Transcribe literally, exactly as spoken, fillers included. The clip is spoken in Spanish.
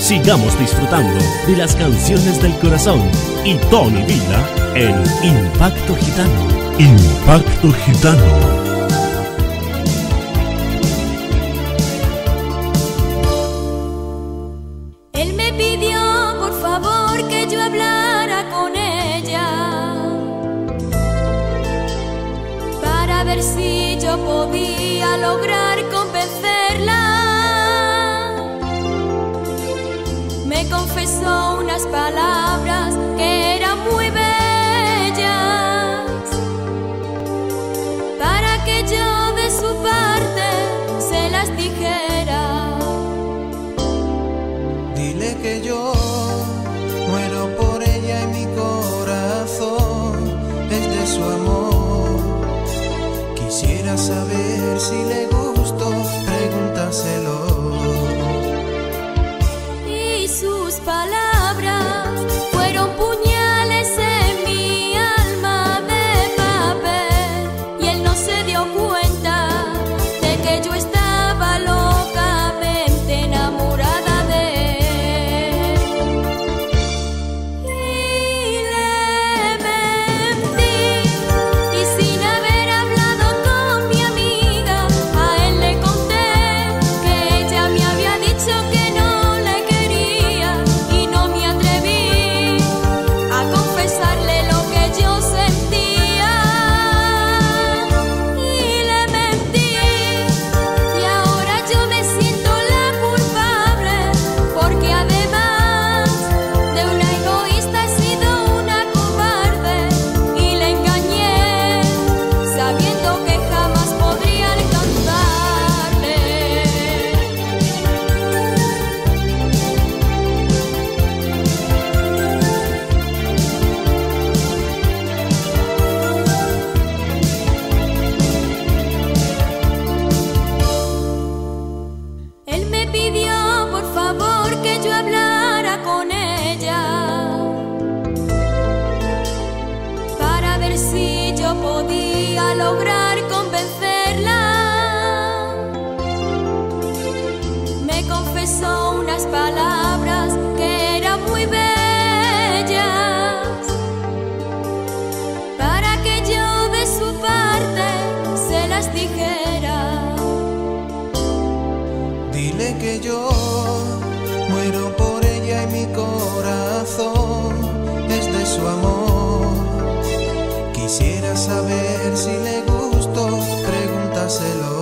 Sigamos disfrutando de las canciones del corazón y Tony Villa en Impacto Gitano. Impacto Gitano. Él me pidió por favor que yo hablara con ella para ver si yo podía lograr convencerla. Me confesó unas palabras que eran muy bellas para que yo de su parte se las dijera. Dile que yo muero por ella y mi corazón es de su amor. Quisiera saber si le gusto, pregúntaselo. Sus palabras fueron puñales en mi alma de papel y él no se dio cuenta de que yo estaba locamente enamorada de él. Y le mentí y sin haber hablado con mi amiga a él le conté que ella me había dicho que si yo podía lograr convencerla. Me confesó unas palabras que eran muy bellas para que yo de su parte se las dijera. Dile que yo muero por ella y mi corazón es de su amor. Quisiera saber si le gusto, pregúntaselo.